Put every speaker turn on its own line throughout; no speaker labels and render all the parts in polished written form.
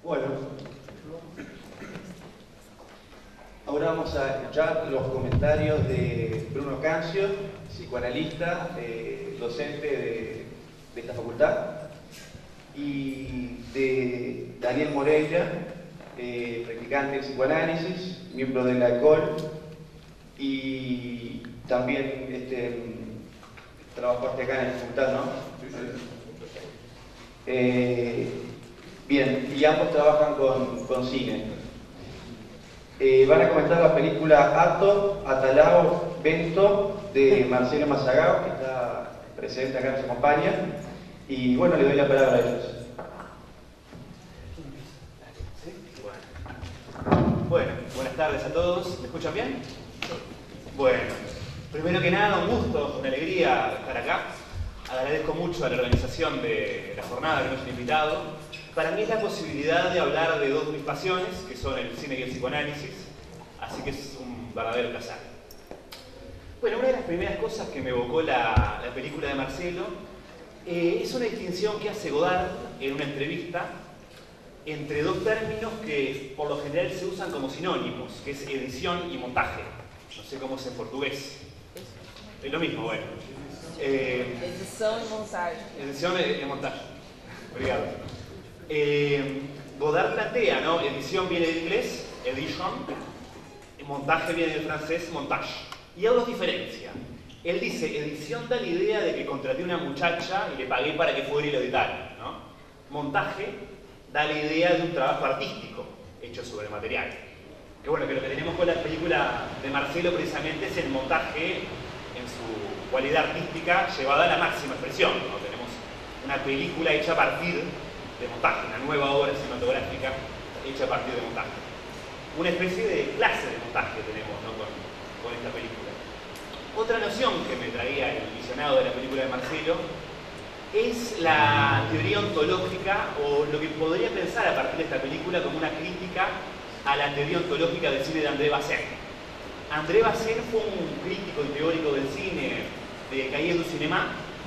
Bueno, ahora vamos a escuchar los comentarios de Bruno Cancio, psicoanalista, docente de esta facultad, y de Daniel Moreira, practicante de psicoanálisis, miembro de la ECOL, y también trabajaste acá en la facultad, ¿no? Bien, y ambos trabajan con cine. Van a comentar la película Ato, Atalao, Bento, de Marcelo Mazagao, que está presente acá, nos acompaña. Y bueno, le doy la palabra a ellos.
Bueno, buenas tardes a todos. ¿Me escuchan bien? Bueno, primero que nada, un gusto, una alegría estar acá. Agradezco mucho a la organización de la jornada que nos han invitado. Para mí es la posibilidad de hablar de dos de mis pasiones, que son el cine y el psicoanálisis, así que es un verdadero placer. Bueno, una de las primeras cosas que me evocó la película de Marcelo es una distinción que hace Godard en una entrevista entre dos términos que por lo general se usan como sinónimos, que es edición y montaje. No sé cómo es en portugués. Es lo mismo, bueno.
Edição e montagem.
Edición y montaje. Obrigado. Godard plantea, ¿no? Edición viene del inglés, edition, montaje viene del francés, montage. Y algo diferencia. Él dice, edición da la idea de que contraté una muchacha y le pagué para que fuera y lo editara, ¿no? Montaje da la idea de un trabajo artístico hecho sobre material. Que bueno, que lo que tenemos con la película de Marcelo precisamente es el montaje en su cualidad artística llevada a la máxima expresión, ¿no? Tenemos una película hecha a partir de montaje, una nueva obra cinematográfica hecha a partir de montaje. Una especie de clase de montaje tenemos, ¿no? con esta película. Otra noción que me traía el visionado de la película de Marcelo es la teoría ontológica, o lo que podría pensar a partir de esta película como una crítica a la teoría ontológica del cine de André Bazin. André Bazin fue un crítico y teórico del cine de Cahiers du Cinéma,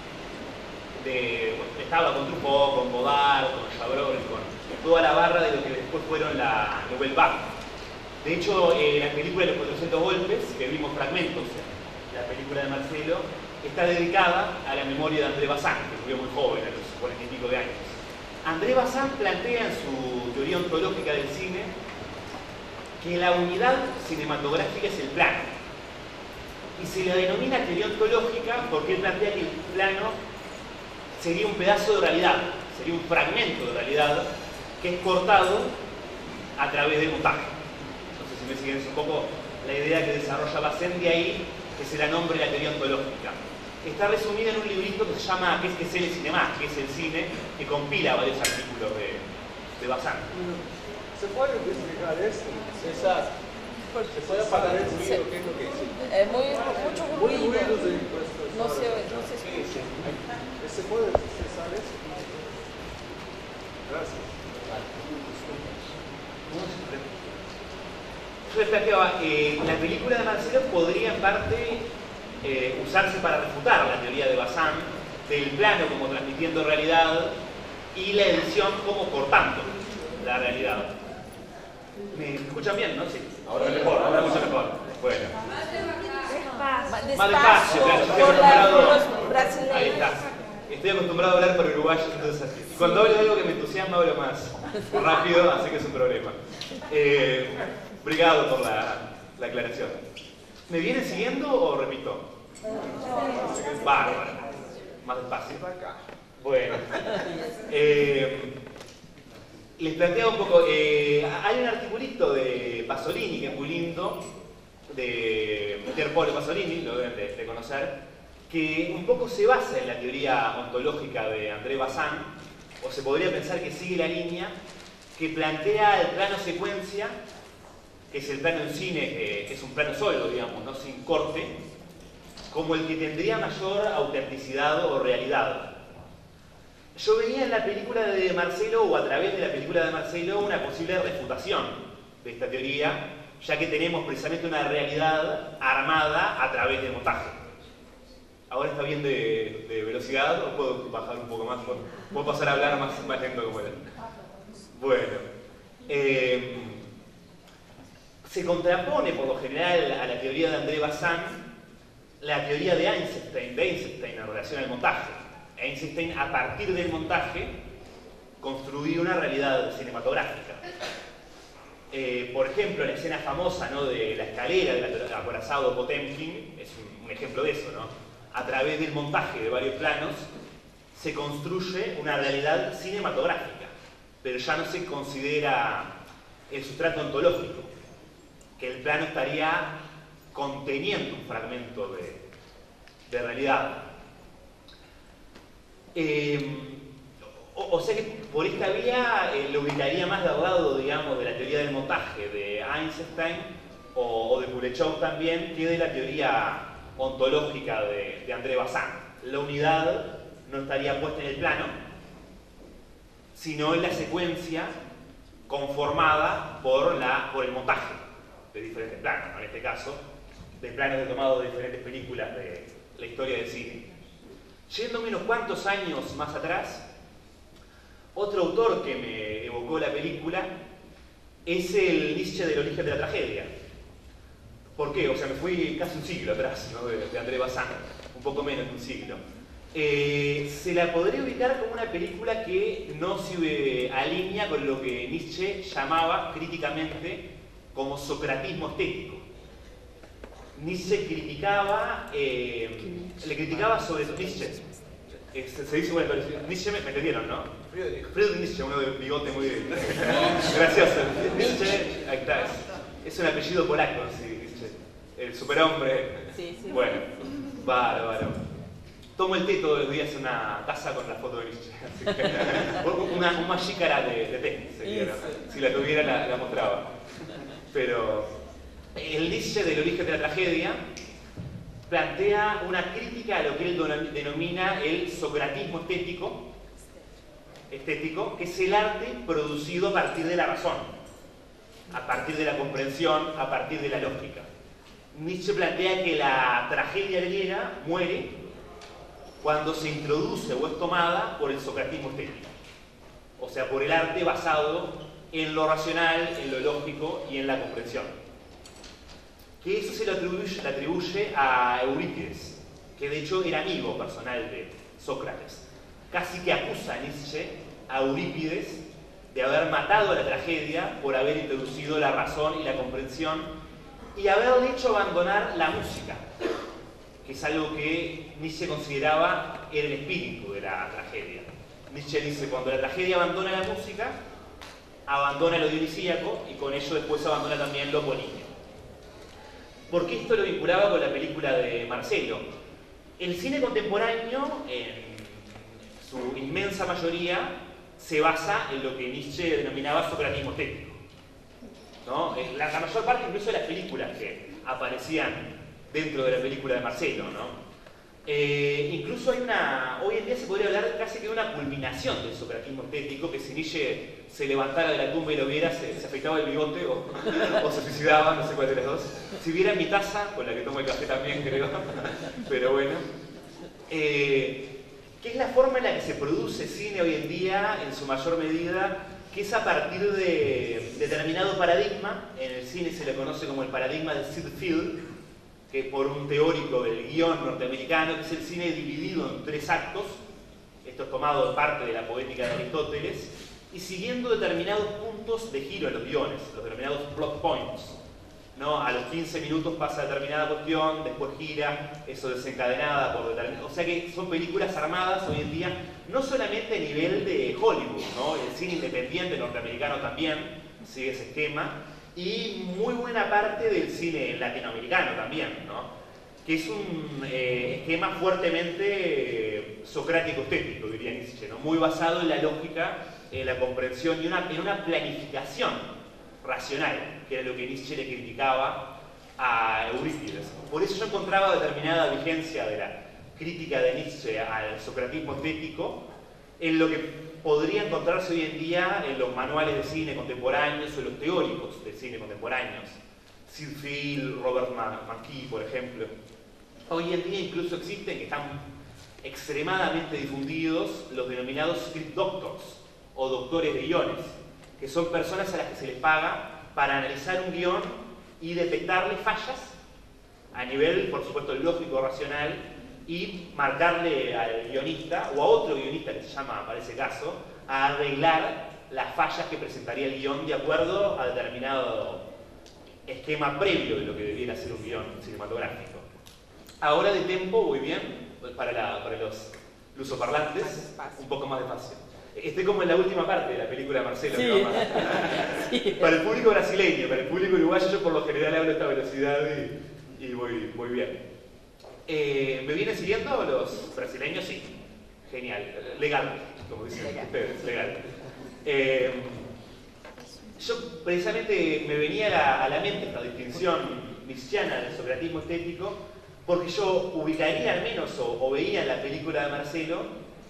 estaba con Truffaut, con Godard, con Chabrol, con toda la barra de lo que después fueron la Nouvelle Vague. De hecho, la película de los 400 golpes, que vimos fragmentos en la película de Marcelo, está dedicada a la memoria de André Bazin, que murió muy joven, a los 40 y pico de años. André Bazin plantea en su teoría ontológica del cine que la unidad cinematográfica es el plano. Y se la denomina teoría ontológica porque él plantea que el plano sería un pedazo de realidad, sería un fragmento de realidad que es cortado a través del montaje. No sé si me siguen, es un poco la idea que desarrolla Bazin, de ahí que se la nombre la teoría ontológica. Está resumida en un librito que se llama ¿Qué es el cinema? Que es el cine, que compila varios artículos de Bazin.
¿Se puede explicar esto?
Exacto.
¿Se puede apagar el ruido? ¿Qué es lo que dice?
Mucho ruido.
de impuestos.
No se escucha.
¿Se puede cesar eso? Gracias.
Yo les planteaba, la película de Marcelo podría en parte usarse para refutar la teoría de Bazin del plano como transmitiendo realidad y la edición como cortando la realidad. ¿Me escuchan bien, no? Sí. Ahora mejor, ahora mucho mejor. Bueno.
Más
despacio, claro, yo estoy
por
acostumbrado.
los brasileños.
Ahí está. Estoy acostumbrado a hablar por uruguayo, entonces así. Y cuando hablo de algo que me entusiasma, hablo más rápido, así que es un problema. Obrigado por la aclaración. ¿Me vienen siguiendo o repito? Bárbaro. Más despacio. Bueno. Les planteo un poco, hay un articulito de Pasolini que es muy lindo, de Pier Paolo Pasolini, lo deben de conocer, que un poco se basa en la teoría ontológica de André Bazin, o se podría pensar que sigue la línea, que plantea el plano secuencia, que es el plano en cine, que es un plano solo, digamos, ¿no? Sin corte, como el que tendría mayor autenticidad o realidad. Yo veía en la película de Marcelo, o a través de la película de Marcelo, una posible refutación de esta teoría, ya que tenemos precisamente una realidad armada a través del montaje. ¿Ahora está bien de velocidad o puedo bajar un poco más? ¿Puedo pasar a hablar más lento como era? Bueno, Se contrapone por lo general a la teoría de André Bazin la teoría de Eisenstein en relación al montaje. Eisenstein, a partir del montaje, construyó una realidad cinematográfica. Por ejemplo, la escena famosa, ¿no?, de la escalera del acorazado Potemkin es un ejemplo de eso, ¿no? A través del montaje de varios planos se construye una realidad cinematográfica, pero ya no se considera el sustrato ontológico, que el plano estaría conteniendo un fragmento de realidad. O sea que por esta vía lo ubicaría más del lado, digamos, de la teoría del montaje de Eisenstein o de Kuleshov también, que de la teoría ontológica de André Bazin. La unidad no estaría puesta en el plano, sino en la secuencia conformada por el montaje de diferentes planos, ¿no? En este caso, de planos tomados de diferentes películas de la historia del cine. Yéndome unos cuantos años más atrás, otro autor que me evocó la película es el Nietzsche del origen de la tragedia. ¿Por qué? O sea, me fui casi un siglo atrás, ¿no?, de André Bazin, un poco menos de un siglo. Se la podría ubicar como una película que no se alinea con lo que Nietzsche llamaba críticamente como socratismo estético. Nietzsche criticaba, le criticaba sobre Nietzsche. Se dice, bueno, Nietzsche me entendieron, ¿no? Friedrich Nietzsche, uno de bigote muy gracioso. Nietzsche, ahí está, es un apellido polaco, sí, Nietzsche. El superhombre.
Sí, sí.
Bueno, bárbaro. Tomo el té todos los días en una taza con la foto de Nietzsche. Así que, una xícara de té, sería, ¿no? Si la tuviera la mostraba. Pero el Nietzsche del origen de la tragedia plantea una crítica a lo que él denomina el socratismo estético, que es el arte producido a partir de la razón, a partir de la comprensión, a partir de la lógica. Nietzsche plantea que la tragedia griega muere cuando se introduce o es tomada por el socratismo estético, o sea, por el arte basado en lo racional, en lo lógico y en la comprensión. Que eso se lo atribuye a Eurípides, que de hecho era amigo personal de Sócrates. Casi que acusa a Nietzsche a Eurípides de haber matado a la tragedia por haber introducido la razón y la comprensión y haberle hecho abandonar la música, que es algo que Nietzsche consideraba era el espíritu de la tragedia. Nietzsche dice, cuando la tragedia abandona la música, abandona lo dionisíaco y con ello después abandona también lo apolíneo. ¿Por qué esto lo vinculaba con la película de Marcelo? El cine contemporáneo, en su inmensa mayoría, se basa en lo que Nietzsche denominaba socratismo estético, ¿no? La mayor parte incluso de las películas que aparecían dentro de la película de Marcelo, ¿no? Incluso hoy en día se podría hablar casi que de una culminación del socratismo estético, que si Nietzsche se levantara de la tumba y lo viera, se afeitaba el bigote o se suicidaba, no sé cuál de las dos. Si viera mi taza, con la que tomo el café también creo, pero bueno. ¿Qué es la forma en la que se produce cine hoy en día, en su mayor medida? Que es a partir de determinado paradigma. En el cine se le conoce como el paradigma de Sid Field, que por un teórico del guión norteamericano, que es el cine dividido en 3 actos, esto es tomado de parte de la poética de Aristóteles, y siguiendo determinados puntos de giro en los guiones, los denominados plot points, ¿no? A los 15 minutos pasa determinada cuestión, después gira, eso desencadenada por determinado... O sea que son películas armadas hoy en día, no solamente a nivel de Hollywood, ¿no? El cine independiente norteamericano también sigue ese esquema, y muy buena parte del cine latinoamericano también, ¿no? Que es un esquema fuertemente socrático-estético, diría Nietzsche, ¿no? Muy basado en la lógica, en la comprensión y en una planificación racional, que era lo que Nietzsche le criticaba a Eurípides. Por eso yo encontraba determinada vigencia de la crítica de Nietzsche al socratismo estético en lo que podría encontrarse hoy en día en los manuales de cine contemporáneos o en los teóricos de cine contemporáneos. Sid Field, Robert McKee, por ejemplo. Hoy en día incluso existen, que están extremadamente difundidos, los denominados script doctors, o doctores de guiones, que son personas a las que se les paga para analizar un guión y detectarle fallas a nivel, por supuesto, lógico, racional, y marcarle al guionista o a otro guionista que se llama, para ese caso, a arreglar las fallas que presentaría el guión de acuerdo a determinado esquema previo de lo que debiera ser un guión cinematográfico. Ahora de tempo, voy bien, para los lusoparlantes, un poco más despacio. Estoy como en la última parte de la película de Marcelo.
Sí.
¿No?
Sí.
Para el público brasileño, para el público uruguayo, yo por lo general hablo a esta velocidad y voy bien. ¿Me vienen siguiendo los brasileños? Sí. Genial. Legal, como dicen ustedes, legal. Yo precisamente me venía a la mente esta distinción nietzscheana del socratismo estético, porque yo ubicaría al menos, o veía en la película de Marcelo,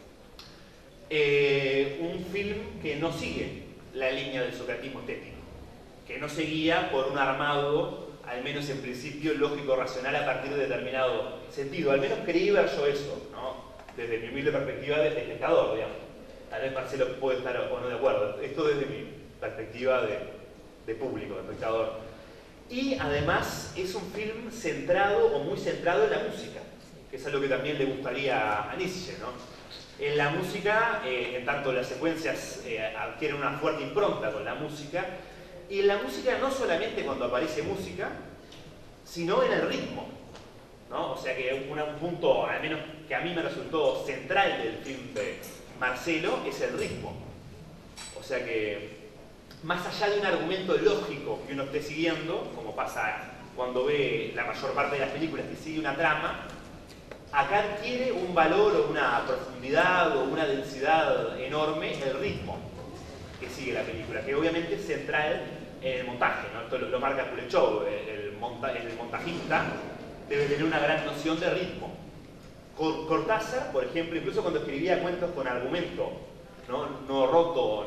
un film que no sigue la línea del socratismo estético, que no seguía por un armado, al menos en principio, lógico-racional a partir de determinado sentido. Al menos creí ver yo eso, ¿no? Desde mi humilde perspectiva de espectador, digamos. Tal vez Marcelo puede estar o no de acuerdo. Esto desde mi perspectiva de público, de espectador. Y además es un film centrado o muy centrado en la música, que es algo que también le gustaría a Nietzsche, ¿no? En la música, en tanto las secuencias adquieren una fuerte impronta con la música, y en la música no solamente cuando aparece música, sino en el ritmo, ¿no? O sea que un punto, al menos que a mí me resultó central del film de Marcelo, es el ritmo. O sea que, más allá de un argumento lógico que uno esté siguiendo, como pasa cuando ve la mayor parte de las películas que sigue una trama, acá adquiere un valor o una profundidad o una densidad enorme el ritmo que sigue la película, que obviamente es central en el montaje, ¿no? Esto lo marca Kuleshov, el montajista debe tener una gran noción de ritmo. Cortázar, por ejemplo, incluso cuando escribía cuentos con argumento no roto,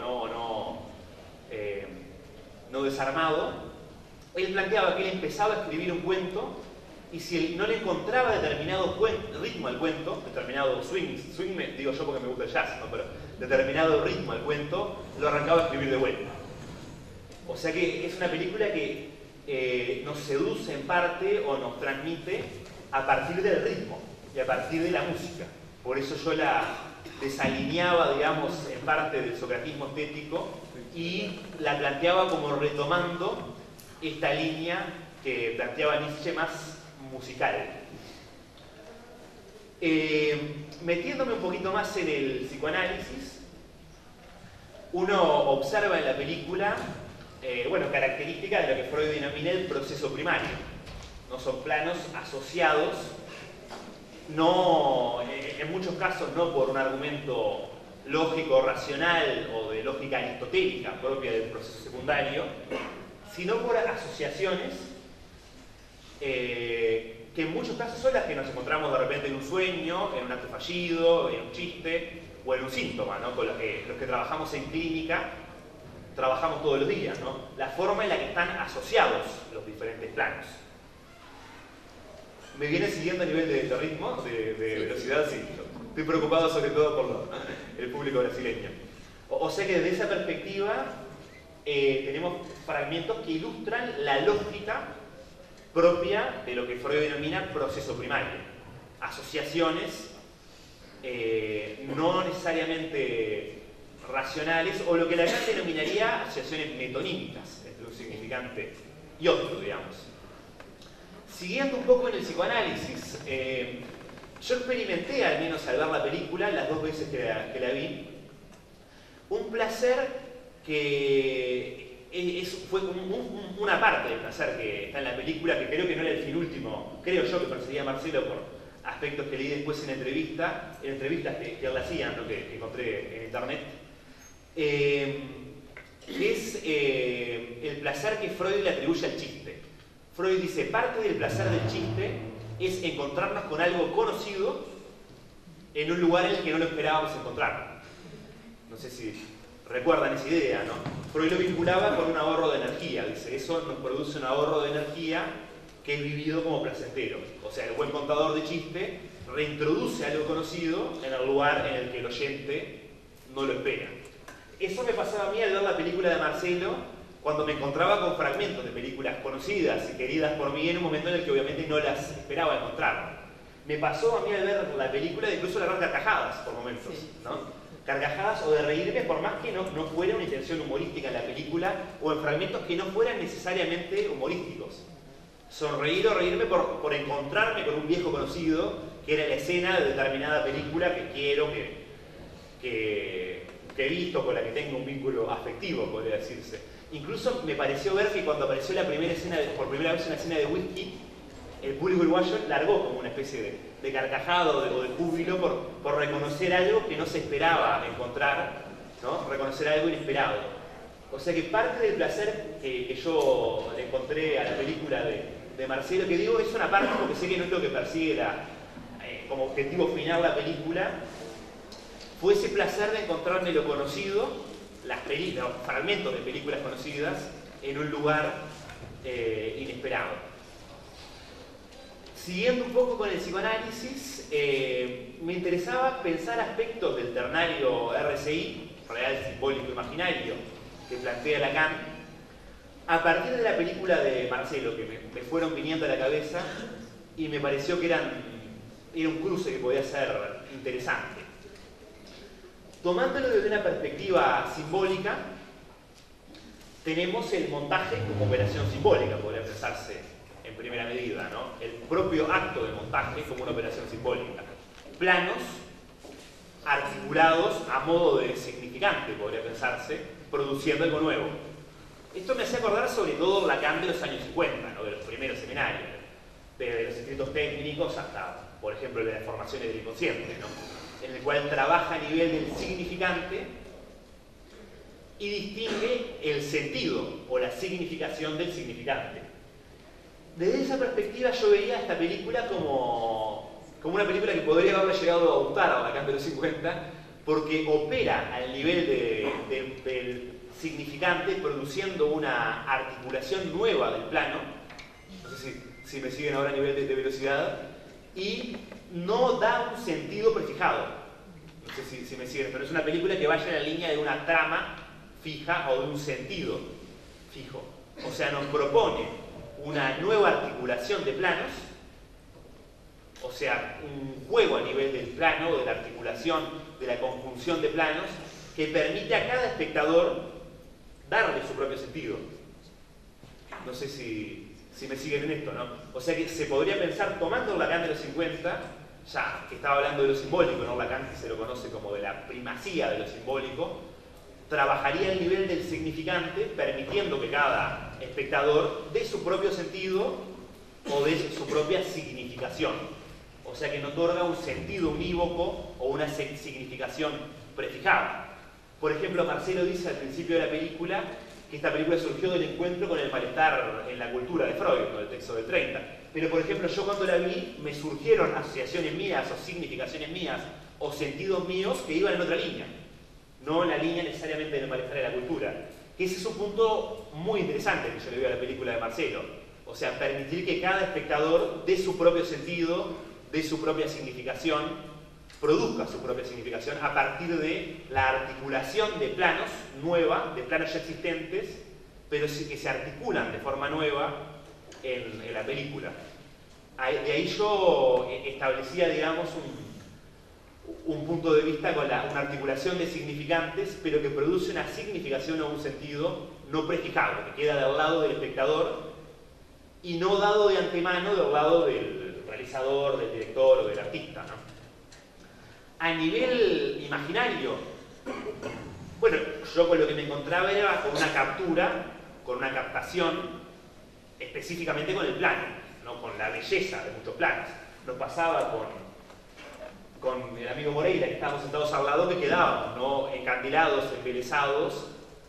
no desarmado, él planteaba que él empezaba a escribir un cuento y si no le encontraba determinado ritmo al cuento, determinado swing digo yo porque me gusta el jazz, ¿no? Pero determinado ritmo al cuento, lo arrancaba a escribir de vuelta. O sea que es una película que nos seduce en parte o nos transmite a partir del ritmo y a partir de la música. Por eso yo la desalineaba, digamos, en parte del socratismo estético y la planteaba como retomando esta línea que planteaba Nietzsche más musical. Metiéndome un poquito más en el psicoanálisis, uno observa en la película características de lo que Freud denomina el proceso primario. No son planos asociados, no, en muchos casos no por un argumento lógico, racional o de lógica aristotélica propia del proceso secundario, sino por asociaciones que en muchos casos son las que nos encontramos de repente en un sueño, en un acto fallido, en un chiste o en un síntoma, ¿no? Con los que trabajamos en clínica trabajamos todos los días, ¿no? La forma en la que están asociados los diferentes planos. ¿Me viene siguiendo a nivel de ritmo, de velocidad? Sí. Estoy preocupado sobre todo por el público brasileño. O sea que desde esa perspectiva tenemos fragmentos que ilustran la lógica propia de lo que Freud denomina proceso primario. Asociaciones no necesariamente racionales, o lo que la gente denominaría asociaciones metonímicas entre un significante y otro, digamos. Siguiendo un poco en el psicoanálisis, yo experimenté, al menos al ver la película, las dos veces que la vi, un placer que fue una parte del placer que está en la película, que creo que no era el fin último, creo yo que perseguía a Marcelo por aspectos que leí después en entrevistas que él hacía, ¿no? que encontré en internet, es el placer que Freud le atribuye al chiste. Freud dice, parte del placer del chiste es encontrarnos con algo conocido en un lugar en el que no lo esperábamos encontrar. No sé si recuerdan esa idea, ¿no? Freud lo vinculaba con un ahorro de energía. Dice, eso nos produce un ahorro de energía que es vivido como placentero. O sea, el buen contador de chiste reintroduce algo conocido en el lugar en el que el oyente no lo espera. Eso me pasaba a mí al ver la película de Marcelo, cuando me encontraba con fragmentos de películas conocidas y queridas por mí en un momento en el que obviamente no las esperaba encontrar. Me pasó a mí al ver la película de incluso agarrar carcajadas por momentos, ¿no? Carcajadas o de reírme por más que no fuera una intención humorística en la película o en fragmentos que no fueran necesariamente humorísticos. Sonreír o reírme por encontrarme con un viejo conocido que era la escena de determinada película que quiero, que he visto, con la que tengo un vínculo afectivo, podría decirse. Incluso me pareció ver que cuando apareció la primera escena, por primera vez una escena de whisky, el público uruguayo largó como una especie de carcajado o de júbilo por reconocer algo que no se esperaba encontrar, ¿no? Reconocer algo inesperado. O sea que parte del placer que yo le encontré a la película de Marcelo, que digo es una parte porque sé que no es lo que persigue como objetivo final la película, fue ese placer de encontrarme lo conocido, los fragmentos de películas conocidas, en un lugar inesperado. Siguiendo un poco con el psicoanálisis, me interesaba pensar aspectos del ternario RSI, real, simbólico, imaginario, que plantea Lacan, a partir de la película de Marcelo, que me fueron viniendo a la cabeza y me pareció que era un cruce que podía ser interesante. Tomándolo desde una perspectiva simbólica, tenemos el montaje como operación simbólica, podría pensarse en primera medida, ¿no? El propio acto de montaje como una operación simbólica. Planos articulados a modo de significante, podría pensarse, produciendo algo nuevo. Esto me hace acordar sobre todo Lacan de los años 50, ¿no? De los primeros seminarios, desde los escritos técnicos hasta, por ejemplo, de las formaciones del inconsciente, ¿no? En el cual trabaja a nivel del significante y distingue el sentido o la significación del significante. Desde esa perspectiva yo veía esta película como una película que podría haberle llegado a gustar a Lacan de los 50, porque opera al nivel del significante, produciendo una articulación nueva del plano. No sé si me siguen ahora a nivel de velocidad, y no da un sentido prefijado. No sé si me siguen, pero es una película que vaya en la línea de una trama fija o de un sentido fijo. O sea, nos propone una nueva articulación de planos, o sea, un juego a nivel del plano, de la articulación, de la conjunción de planos, que permite a cada espectador darle su propio sentido. No sé si me siguen en esto, ¿no? O sea que se podría pensar, tomando Lacan de los 50, ya que estaba hablando de lo simbólico, ¿no? Lacan, que se lo conoce como de la primacía de lo simbólico, trabajaría el nivel del significante, permitiendo que cada espectador dé su propio sentido o dé su propia significación. O sea que no otorga un sentido unívoco o una significación prefijada. Por ejemplo, Marcelo dice al principio de la película que esta película surgió del encuentro con el malestar en la cultura de Freud, ¿no? El texto del 30. Pero, por ejemplo, yo cuando la vi me surgieron asociaciones mías o significaciones mías o sentidos míos que iban en otra línea, no en la línea necesariamente del malestar de la cultura. Que ese es un punto muy interesante que yo le veo a la película de Marcelo. O sea, permitir que cada espectador dé su propio sentido, dé su propia significación, produzca su propia significación a partir de la articulación de planos nueva, de planos ya existentes, pero que se articulan de forma nueva en la película. De ahí yo establecía, digamos, un punto de vista con una articulación de significantes, pero que produce una significación o un sentido no prefijado, que queda del lado del espectador y no dado de antemano del lado del realizador, del director o del artista, ¿no? A nivel imaginario, bueno, yo con lo que me encontraba era con una captura, con una captación, específicamente con el plano, ¿no? Con la belleza de muchos planos. Nos pasaba con el amigo Moreira, que estábamos sentados al lado, que quedábamos, ¿no? Encandilados, embelesados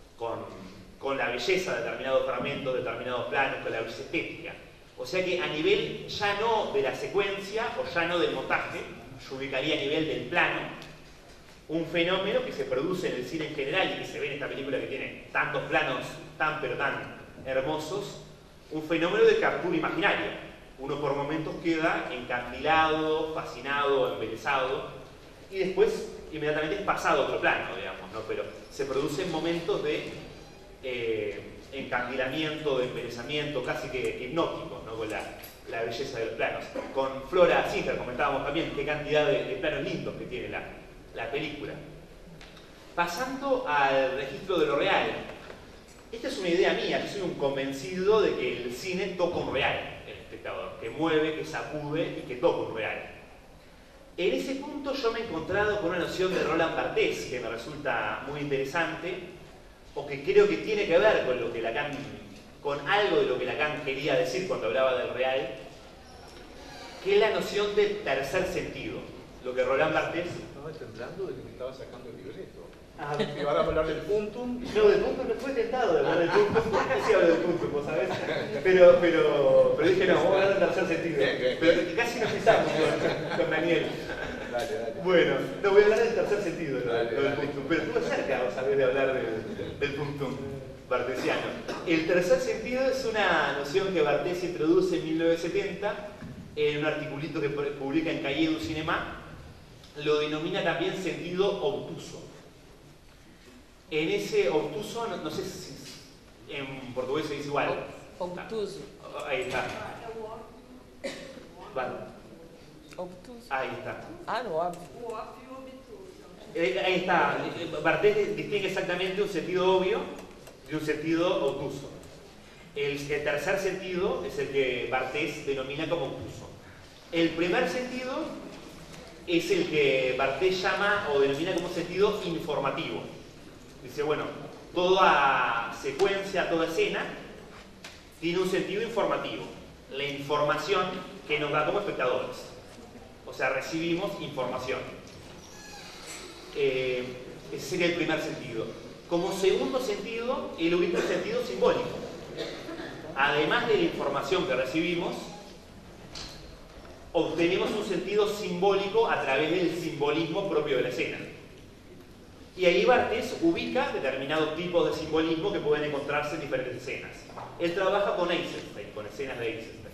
con la belleza de determinados fragmentos, de determinados planos, con la belleza estética. O sea que a nivel ya no de la secuencia o ya no del montaje, yo ubicaría a nivel del plano un fenómeno que se produce en el cine en general y que se ve en esta película que tiene tantos planos tan pero tan hermosos, un fenómeno de captura imaginaria. Uno por momentos queda encandilado, fascinado, embelesado y después inmediatamente es pasado a otro plano, digamos, ¿no? Pero se producen momentos de encandilamiento, de embelezamiento, casi que hipnótico, ¿no? Con la belleza de los planos. Con Flora Sinter comentábamos también qué cantidad de planos lindos que tiene la película. Pasando al registro de lo real. Esta es una idea mía, yo soy un convencido de que el cine toca un real, el espectador, que mueve, que sacude y que toca un real. En ese punto yo me he encontrado con una noción de Roland Barthes que me resulta muy interesante, o que creo que tiene que ver con lo que Lacan, con algo de lo que Lacan quería decir cuando hablaba del real, que es la noción de tercer sentido. Lo que Roland Barthes...
Estaba temblando de que me estaba sacando el libreto. Y ahora vamos a hablar del puntum.
No, del puntum no fue tentado de hablar del puntum. Casi hablo del puntum, vos sabés. Pero dije, no, vamos a hablar del tercer sentido.
Bien.
Pero casi nos pisamos con Daniel.
Dale.
Bueno, no voy a hablar del tercer sentido,
Dale.
del puntum. Pero estuve cerca, vos sabés, de hablar del puntum bartesiano. El tercer sentido es una noción que Barthes introduce en 1970 en un articulito que publica en Cahiers du Cinéma. Lo denomina también sentido obtuso. En ese obtuso, no sé si en portugués se dice igual.
Obtuso.
Ahí está. Vale.
Obtuso.
Ahí está.
Ah, no, óbvio.
Ahí está. Barthes distingue exactamente un sentido obvio de un sentido obtuso. El tercer sentido es el que Barthes denomina como obtuso. El primer sentido es el que Barthes llama o denomina como sentido informativo. Dice, bueno, toda secuencia, toda escena tiene un sentido informativo. La información que nos da como espectadores. O sea, recibimos información. Ese sería el primer sentido. Como segundo sentido, él ubica el sentido simbólico. Además de la información que recibimos, obtenemos un sentido simbólico a través del simbolismo propio de la escena. Y ahí Barthes ubica determinados tipos de simbolismo que pueden encontrarse en diferentes escenas. Él trabaja con Eisenstein, con escenas de Eisenstein.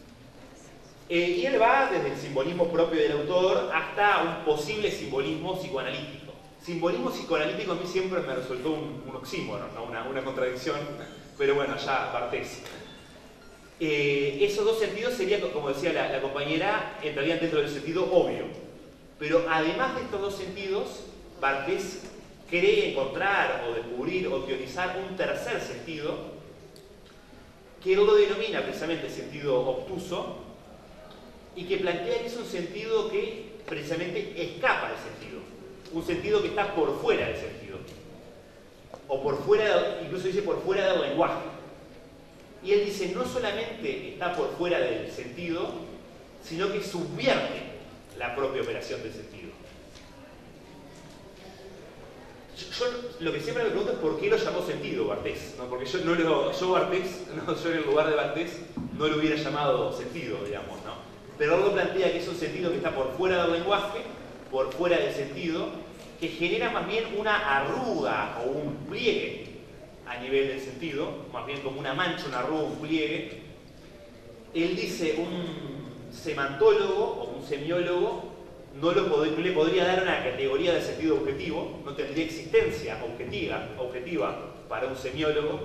Y él va desde el simbolismo propio del autor hasta un posible simbolismo psicoanalítico. Simbolismo psicoanalítico a mí siempre me resultó un oxímoron, ¿no? una contradicción, pero bueno, ya Barthes. Esos dos sentidos serían, como decía la compañera, entrarían dentro del sentido obvio. Pero además de estos dos sentidos, Barthes cree encontrar o descubrir o teorizar un tercer sentido que él lo denomina precisamente sentido obtuso y que plantea que es un sentido que precisamente escapa del sentido, un sentido que está por fuera del sentido o por fuera, incluso dice por fuera del lenguaje. Y él dice no solamente está por fuera del sentido, sino que subvierte la propia operación del sentido. Yo lo que siempre me pregunto es por qué lo llamó sentido Barthes, ¿no? Porque yo en el lugar de Barthes no lo hubiera llamado sentido, digamos, ¿no? Pero luego plantea que es un sentido que está por fuera del lenguaje, por fuera del sentido, que genera más bien una arruga o un pliegue a nivel del sentido, más bien como una mancha, una arruga, un pliegue. Él dice, un semantólogo o un semiólogo no le podría dar una categoría de sentido objetivo, no tendría existencia objetiva para un semiólogo,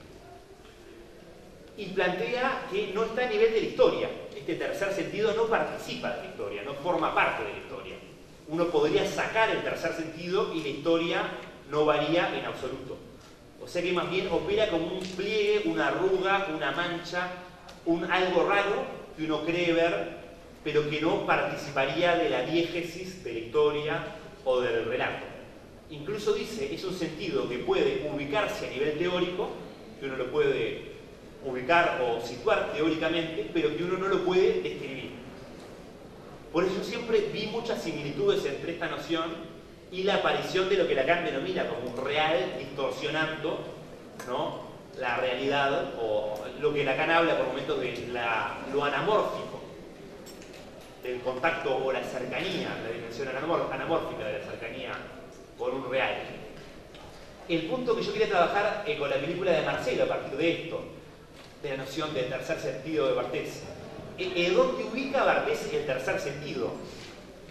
y plantea que no está a nivel de la historia. Este tercer sentido no participa de la historia, no forma parte de la historia. Uno podría sacar el tercer sentido y la historia no varía en absoluto. O sea que más bien opera como un pliegue, una arruga, una mancha, algo raro que uno cree ver, pero que no participaría de la diégesis de la historia o del relato. Incluso dice, es un sentido que puede ubicarse a nivel teórico, que uno lo puede ubicar o situar teóricamente, pero que uno no lo puede describir. Por eso yo siempre vi muchas similitudes entre esta noción y la aparición de lo que Lacan denomina como un real distorsionando, ¿no?, la realidad, o lo que Lacan habla por momentos de lo anamórfico, del contacto o la cercanía, la dimensión anamórfica de la cercanía con un real. El punto que yo quería trabajar con la película de Marcelo a partir de esto, de la noción del tercer sentido de Barthes, ¿dónde ubica Barthes el tercer sentido?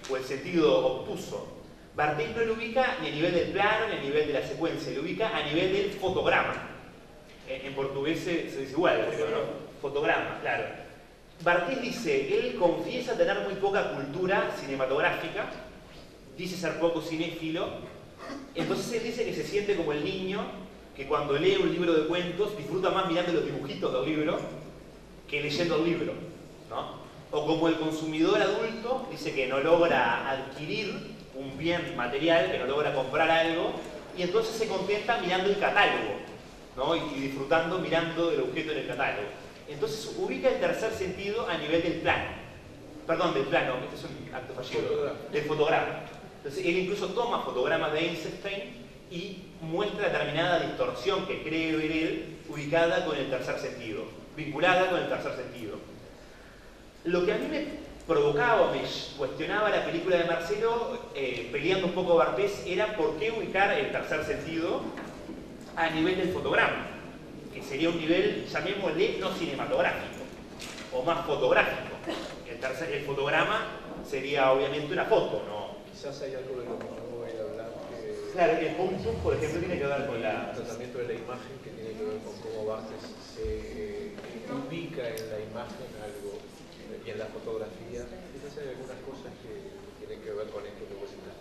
o el sentido obtuso. Barthes no lo ubica ni a nivel del plano ni a nivel de la secuencia, lo ubica a nivel del fotograma. En portugués se dice igual, pero ¿no? Fotograma, claro. Barthes dice, él confiesa tener muy poca cultura cinematográfica, dice ser poco cinéfilo, entonces él dice que se siente como el niño que cuando lee un libro de cuentos disfruta más mirando los dibujitos del libro que leyendo el libro, ¿no? O como el consumidor adulto dice que no logra adquirir un bien material, que no logra comprar algo, y entonces se contenta mirando el catálogo, ¿no? Y disfrutando mirando el objeto en el catálogo. Entonces ubica el tercer sentido a nivel del plano. Perdón, del plano, este es un acto fallido. Del fotograma. Entonces él incluso toma fotogramas de Eisenstein y muestra determinada distorsión que cree ver él, ubicada con el tercer sentido, vinculada con el tercer sentido. Lo que a mí me provocaba, me cuestionaba la película de Marcelo, peleando un poco Barthes, era por qué ubicar el tercer sentido a nivel del fotograma, que sería un nivel, llamémosle, no cinematográfico, o más fotográfico. El fotograma sería obviamente una foto, ¿no?
Quizás hay algo de lo que no voy a hablar.
Claro, el punto, por ejemplo, tiene que ver con
el tratamiento de la imagen, que tiene que ver con cómo Barthes se ubica en la imagen algo y en la fotografía. Quizás hay algunas cosas que tienen que ver con esto que vos estás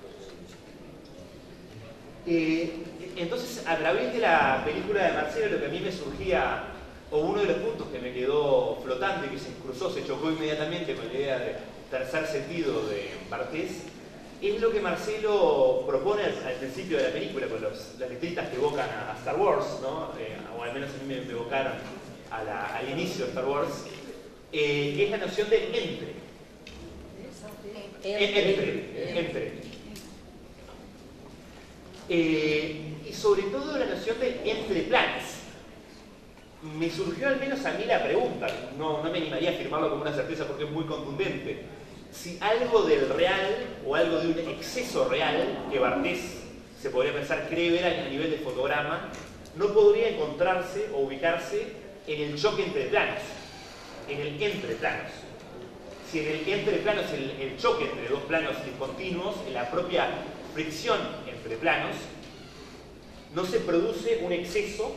planteando.
Entonces, a través de la película de Marcelo, lo que a mí me surgía, o uno de los puntos que me quedó flotando y que se cruzó, se chocó inmediatamente con la idea de tercer sentido de Barthes, es lo que Marcelo propone al principio de la película, con las letritas que evocan a Star Wars, ¿no? O al menos a mí me evocaron al inicio de Star Wars, que es la noción de entre. Y sobre todo la noción de entre planos. Me surgió al menos a mí la pregunta, no me animaría a afirmarlo como una certeza porque es muy contundente, si algo del real o algo de un exceso real que Barthes se podría pensar cree ver a nivel de fotograma, no podría encontrarse o ubicarse en el choque entre planos, en el entre planos. Si en el entre planos es el choque entre dos planos discontinuos, en la propia fricción entre planos, no se produce un exceso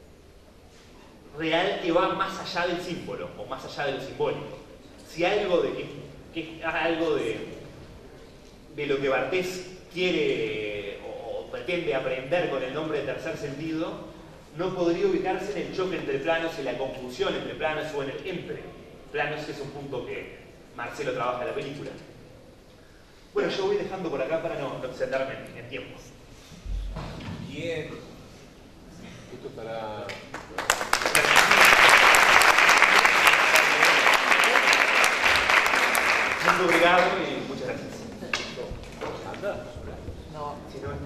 real que va más allá del símbolo o más allá de lo simbólico. Si algo que es algo de lo que Barthes quiere o pretende aprender con el nombre de tercer sentido, no podría ubicarse en el choque entre planos, en la confusión entre planos o en el entre planos, que es un punto que Marcelo trabaja en la película. Bueno, yo voy dejando por acá para no extenderme en tiempos.
Bien. Esto para...
Muy obrigado y muchas gracias.
No.
Si no,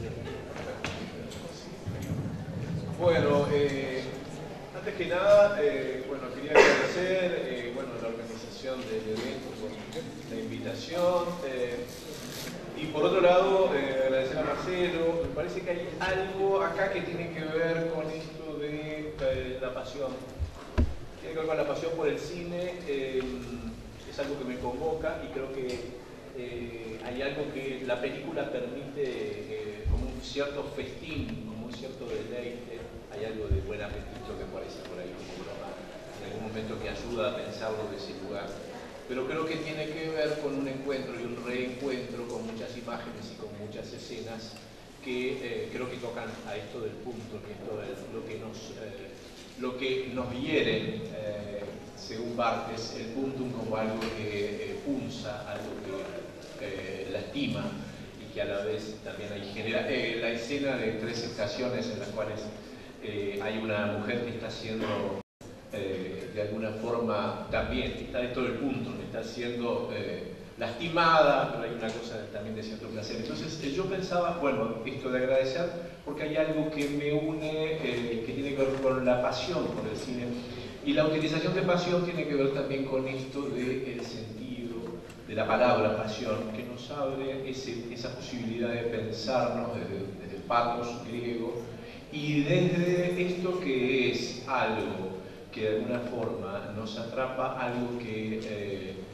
Bueno, antes que nada, bueno, quería agradecer la organización del evento por la invitación y por otro lado agradecer a Marcelo. Me parece que hay algo acá que tiene que ver con esto de la pasión. Tiene que ver con la pasión por el cine. Es algo que me convoca y creo que hay algo que la película permite como un cierto festín, como un cierto deleite. Hay algo de buen apetito que aparece por ahí como broma, en algún momento que ayuda a pensarlo de ese lugar. Pero creo que tiene que ver con un encuentro y un reencuentro con muchas imágenes y con muchas escenas que creo que tocan a esto del punto, que esto es lo que nos hiere, según Barthes, el puntum como algo que punza, algo que lastima y que a la vez también ahí genera la escena de 3 estaciones en las cuales hay una mujer que está siendo de alguna forma también, está de todo el punto, está siendo lastimada, pero hay una cosa también de cierto placer. Entonces yo pensaba, bueno, esto de agradecer, porque hay algo que me une, que tiene que ver con la pasión por el cine, y la utilización de pasión tiene que ver también con esto del sentido de la palabra pasión, que nos abre esa posibilidad de pensarnos desde el patos griego, y desde esto que es algo que de alguna forma nos atrapa, algo que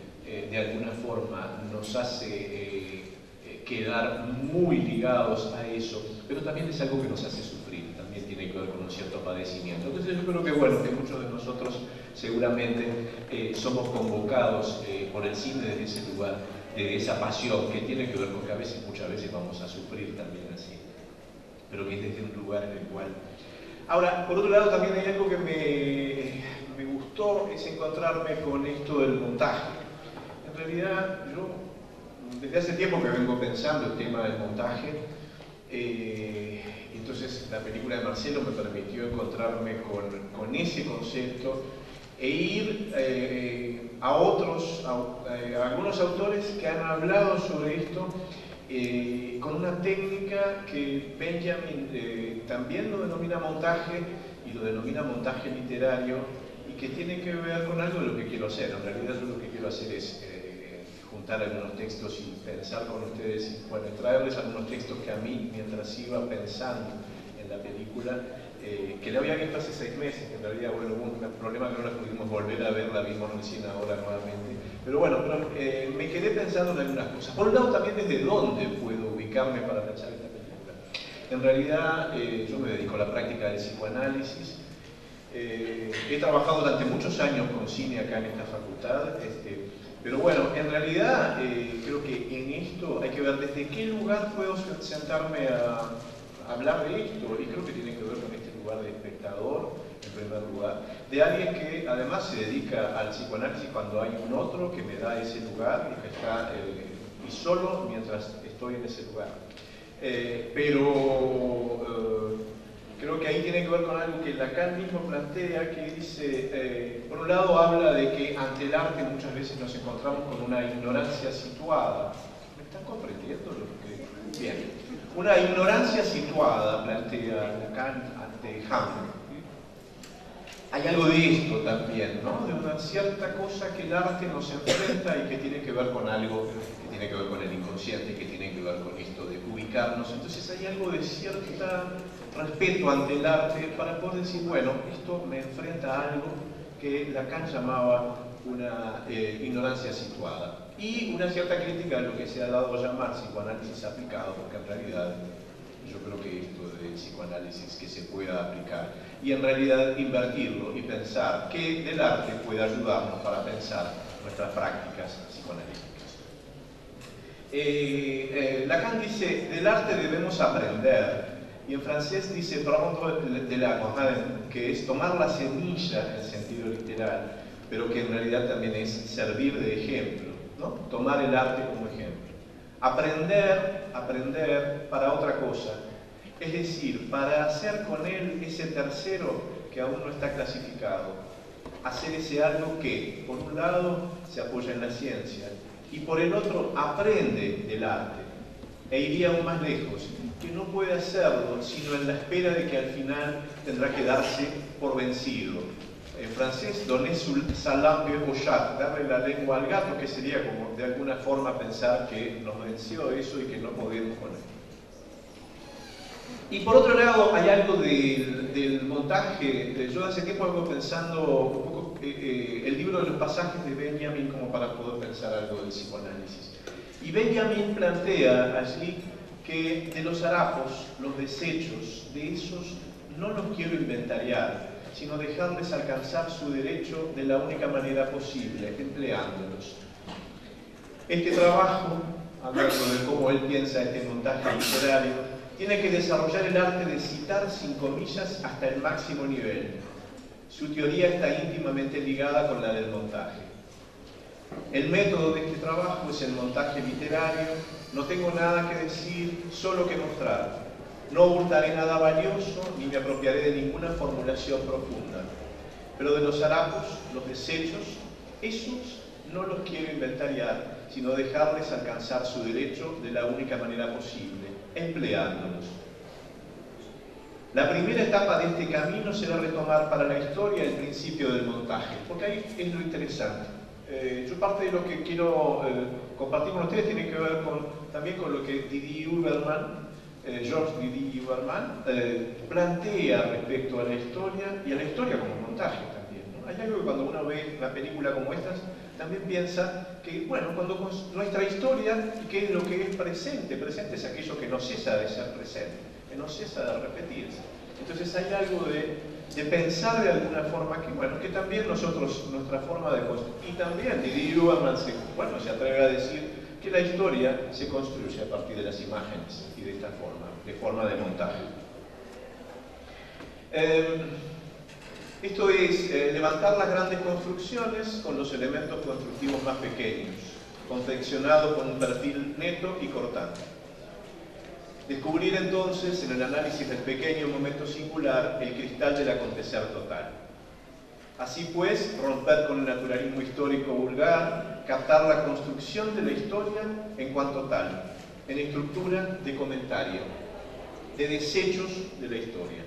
de alguna forma nos hace quedar muy ligados a eso, pero también es algo que nos hace sufrir, también tiene que ver con un cierto padecimiento. Entonces yo creo que, bueno, que muchos de nosotros seguramente somos convocados por el cine desde ese lugar, de esa pasión que tiene que ver con que a veces, muchas veces vamos a sufrir también así, pero que es desde un lugar en el cual... Ahora, por otro lado, también hay algo que me gustó, es encontrarme con esto del montaje. En realidad, yo desde hace tiempo que vengo pensando el tema del montaje, entonces la película de Marcelo me permitió encontrarme con ese concepto e ir a algunos autores que han hablado sobre esto con una técnica que Benjamin también lo denomina montaje y lo denomina montaje literario y que tiene que ver con algo de lo que quiero hacer. En realidad yo lo que quiero hacer es juntar algunos textos y pensar con ustedes, bueno, traerles algunos textos que a mí, mientras iba pensando en la película, que la había visto hace 6 meses, que en realidad, bueno, hubo un problema que no la pudimos volver a ver, la vimos recién ahora nuevamente. Pero bueno, me quedé pensando en algunas cosas. Por un lado también desde dónde puedo ubicarme para pensar esta película. En realidad yo me dedico a la práctica del psicoanálisis. He trabajado durante muchos años con cine acá en esta facultad, pero bueno, en realidad creo que en esto hay que ver desde qué lugar puedo sentarme a hablar de esto, y creo que tiene que ver con este lugar de espectador, en primer lugar, de alguien que además se dedica al psicoanálisis cuando hay un otro que me da ese lugar y que está y solo mientras estoy en ese lugar. Creo que ahí tiene que ver con algo que Lacan mismo plantea, que dice, por un lado habla de que ante el arte muchas veces nos encontramos con una ignorancia situada. ¿Me están comprendiendo lo que...? Bien. Una ignorancia situada, plantea Lacan ante Hamlet. Hay algo de esto también, ¿no? De una cierta cosa que el arte nos enfrenta y que tiene que ver con algo, que tiene que ver con el inconsciente, que tiene que ver con esto de ubicarnos. Entonces hay algo de cierto respeto ante el arte para poder decir, bueno, esto me enfrenta a algo que Lacan llamaba una ignorancia situada. Y una cierta crítica a lo que se ha dado a llamar psicoanálisis aplicado, porque en realidad yo creo que esto del psicoanálisis que se pueda aplicar y en realidad invertirlo y pensar que del arte puede ayudarnos para pensar nuestras prácticas psicoanalíticas. Lacan dice, del arte debemos aprender, y en francés dice prendre de la graine, que es tomar la semilla en sentido literal, pero que en realidad también es servir de ejemplo, ¿no? Tomar el arte como ejemplo. Aprender para otra cosa, es decir, para hacer con él ese tercero que aún no está clasificado, hacer ese algo que, por un lado, se apoya en la ciencia y por el otro, aprende del arte, e iría aún más lejos, que no puede hacerlo sino en la espera de que al final tendrá que darse por vencido. En francés, donner sa langue au chat, darle la lengua al gato, que sería como de alguna forma pensar que nos venció eso y que no podemos con él. Y por otro lado, hay algo del montaje. Yo hace tiempo vengo pensando un poco el libro de los pasajes de Benjamin como para poder pensar algo del psicoanálisis. Y Benjamin plantea allí que de los harapos, los desechos, de esos no los quiero inventariar, sino dejarles alcanzar su derecho de la única manera posible, empleándolos. Este trabajo, hablando de cómo él piensa este montaje literario, tiene que desarrollar el arte de citar sin comillas hasta el máximo nivel. Su teoría está íntimamente ligada con la del montaje. El método de este trabajo es el montaje literario. No tengo nada que decir, solo que mostrar. No hurtaré nada valioso, ni me apropiaré de ninguna formulación profunda. Pero de los harapos, los desechos, esos no los quiero inventariar, sino dejarles alcanzar su derecho de la única manera posible, empleándolos. La primera etapa de este camino será retomar para la historia el principio del montaje, porque ahí es lo interesante. Yo parte de lo que quiero compartir con ustedes tiene que ver también con lo que Didi Huberman, Georges Didi Huberman, plantea respecto a la historia y a la historia como montaje también, ¿no? Hay algo que cuando uno ve una película como estas, también piensa que, bueno, cuando nuestra historia, ¿qué es lo que es presente? Presente es aquello que no cesa de ser presente, que no cesa de repetirse. Entonces hay algo de pensar de alguna forma que, bueno, que también nosotros, nuestra forma de construir, y también Didi Uberman se atreve a decir que la historia se construye a partir de las imágenes y de esta forma, de forma de montaje. Esto es levantar las grandes construcciones con los elementos constructivos más pequeños, confeccionado con un perfil neto y cortante. Descubrir entonces, en el análisis del pequeño momento singular, el cristal del acontecer total. Así pues, romper con el naturalismo histórico vulgar, captar la construcción de la historia en cuanto tal, en estructura de comentario, de desechos de la historia.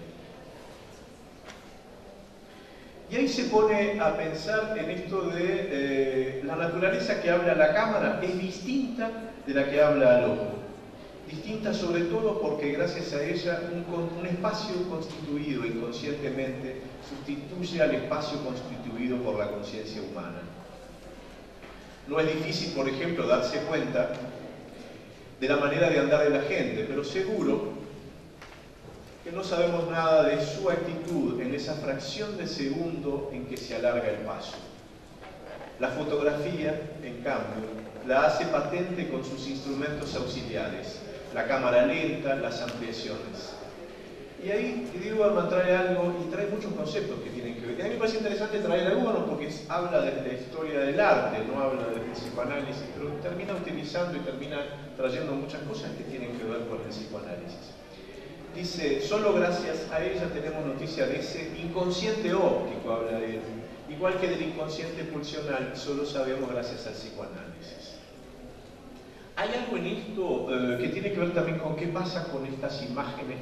Y ahí se pone a pensar en esto de la naturaleza que habla la cámara es distinta de la que habla al ojo. Distinta sobre todo porque gracias a ella un espacio constituido inconscientemente sustituye al espacio constituido por la conciencia humana. No es difícil, por ejemplo, darse cuenta de la manera de andar de la gente, pero seguro que no sabemos nada de su actitud en esa fracción de segundo en que se alarga el paso. La fotografía, en cambio, la hace patente con sus instrumentos auxiliares, la cámara lenta, las ampliaciones. Y ahí Uberman trae algo, y trae muchos conceptos que tienen que ver. Y a mí me parece interesante traer algunos porque habla de la historia del arte, no habla del psicoanálisis, pero termina utilizando y termina trayendo muchas cosas que tienen que ver con el psicoanálisis. Dice, solo gracias a ella tenemos noticia de ese inconsciente óptico, habla de él. Igual que del inconsciente pulsional, solo sabemos gracias al psicoanálisis. Hay algo en esto que tiene que ver también con qué pasa con estas imágenes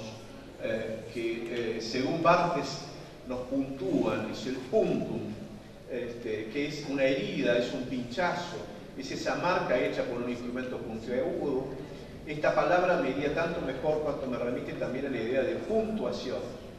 que según Barthes nos puntúan, es el puntum, que es una herida, es un pinchazo, es esa marca hecha por un instrumento puntiagudo. Esta palabra me iría tanto mejor cuanto me remite también a la idea de puntuación.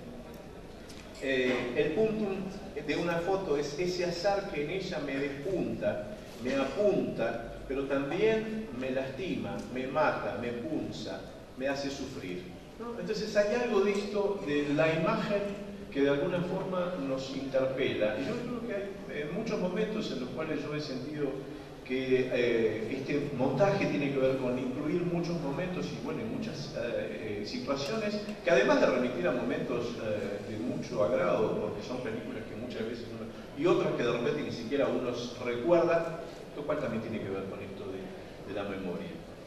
El puntum de una foto es ese azar que en ella me despunta, me apunta, pero también me lastima, me mata, me punza, me hace sufrir, ¿no? Entonces hay algo de esto, de la imagen, que de alguna forma nos interpela. Y yo creo que hay muchos momentos en los cuales yo he sentido que este montaje tiene que ver con incluir muchos momentos y bueno, muchas situaciones que además de remitir a momentos de mucho agrado, porque son películas que muchas veces uno, y otras que de repente ni siquiera uno recuerda, lo cual también tiene que ver con esto de la memoria.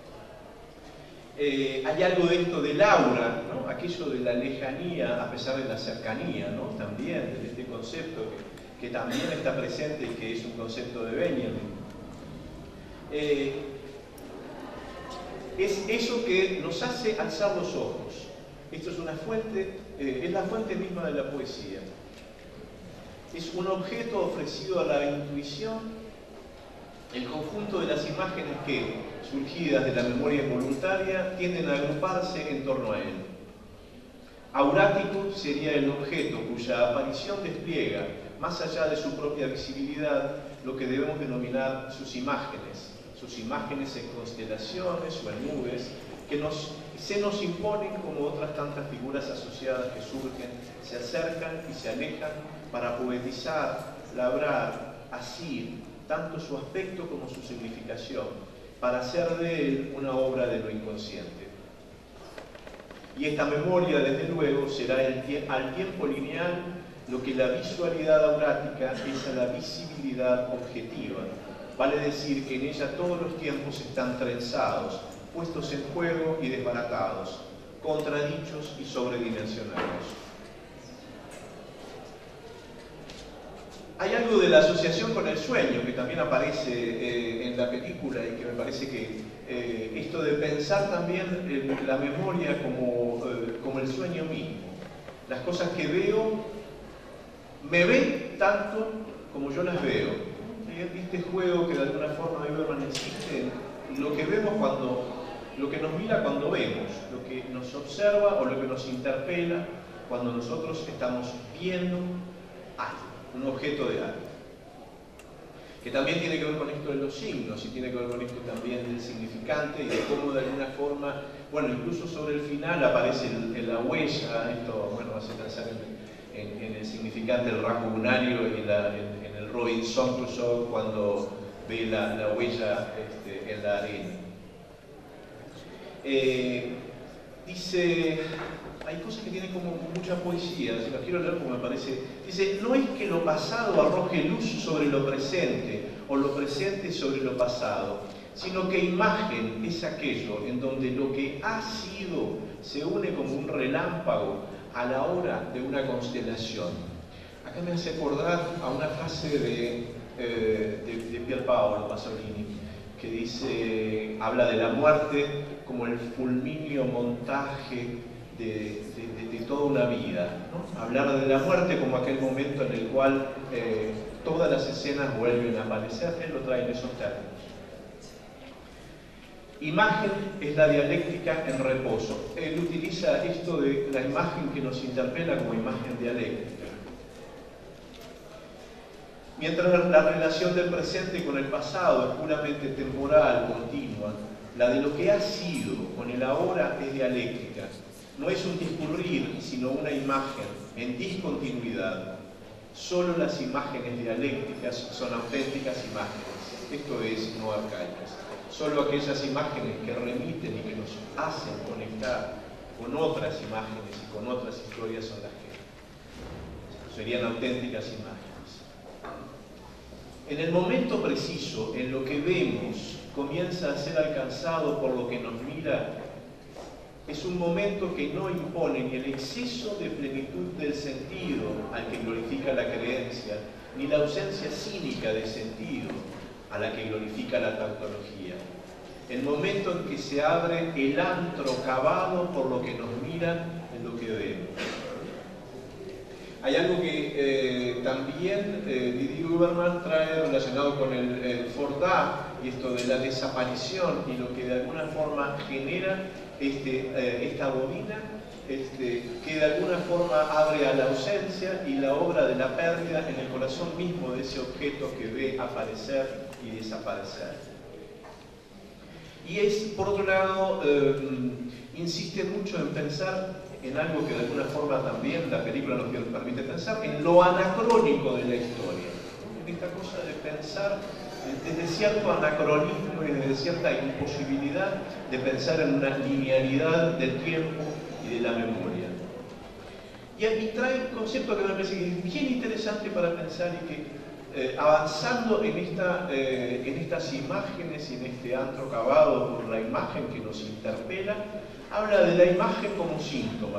Hay algo de esto del aura, ¿no? Aquello de la lejanía a pesar de la cercanía, ¿no? También de este concepto que también está presente y que es un concepto de Benjamin. Es eso que nos hace alzar los ojos. Esto es una fuente, es la fuente misma de la poesía. Es un objeto ofrecido a la intuición, el conjunto de las imágenes que, surgidas de la memoria involuntaria, tienden a agruparse en torno a él. Aurático sería el objeto cuya aparición despliega, más allá de su propia visibilidad, lo que debemos denominar sus imágenes en constelaciones o en nubes, que se nos imponen como otras tantas figuras asociadas que surgen, se acercan y se alejan para poetizar, labrar, asir, tanto su aspecto como su significación, para hacer de él una obra de lo inconsciente. Y esta memoria, desde luego, será al tiempo lineal lo que la visualidad aurática es a la visibilidad objetiva. Vale decir que en ella todos los tiempos están trenzados, puestos en juego y desbaratados, contradichos y sobredimensionados. Hay algo de la asociación con el sueño que también aparece en la película y que me parece que esto de pensar también en la memoria como el sueño mismo. Las cosas que veo me ven tanto como yo las veo. Este juego que de alguna forma Uberman existe, lo que vemos lo que nos mira cuando vemos, lo que nos observa o lo que nos interpela cuando nosotros estamos viendo algo, un objeto de algo. que también tiene que ver con esto de los signos y tiene que ver con esto también del significante y de cómo de alguna forma, bueno, incluso sobre el final aparece la huella, esto, bueno, hace pensar en el significante del rasgo lunario y en el Robinson Crusoe cuando ve la huella en la arena. Dice, hay cosas que tienen como mucha poesía, si las quiero leer como me parece. Dice, no es que lo pasado arroje luz sobre lo presente o lo presente sobre lo pasado, sino que imagen es aquello en donde lo que ha sido se une como un relámpago a la hora de una constelación. Acá me hace acordar a una frase de Pier Paolo Pasolini, que dice, habla de la muerte como el fulmineo montaje de toda una vida, ¿no? Hablar de la muerte como aquel momento en el cual todas las escenas vuelven a aparecer, él lo trae en esos términos. Imagen es la dialéctica en reposo. Él utiliza esto de la imagen que nos interpela como imagen dialéctica. Mientras la relación del presente con el pasado es puramente temporal, continua, la de lo que ha sido con el ahora es dialéctica. No es un discurrir, sino una imagen en discontinuidad. Solo las imágenes dialécticas son auténticas imágenes, esto es, no arcaicas. Solo aquellas imágenes que remiten y que nos hacen conectar con otras imágenes y con otras historias son las que serían auténticas imágenes. En el momento preciso, en lo que vemos comienza a ser alcanzado por lo que nos mira, es un momento que no impone ni el exceso de plenitud del sentido al que glorifica la creencia, ni la ausencia cínica de sentido a la que glorifica la tautología. El momento en que se abre el antro cavado por lo que nos mira en lo que vemos. Hay algo que también Didier Huberman trae relacionado con el Fordá y esto de la desaparición y lo que de alguna forma genera esta bobina, que de alguna forma abre a la ausencia y la obra de la pérdida en el corazón mismo de ese objeto que ve aparecer y desaparecer. Y es, por otro lado, insiste mucho en pensar en algo que de alguna forma también la película nos permite pensar, en lo anacrónico de la historia. En esta cosa de pensar desde cierto anacronismo y desde cierta imposibilidad de pensar en una linealidad del tiempo y de la memoria. Y aquí trae un concepto que me parece que es bien interesante para pensar y que avanzando en estas imágenes y en este antro cavado por la imagen que nos interpela, habla de la imagen como síntoma.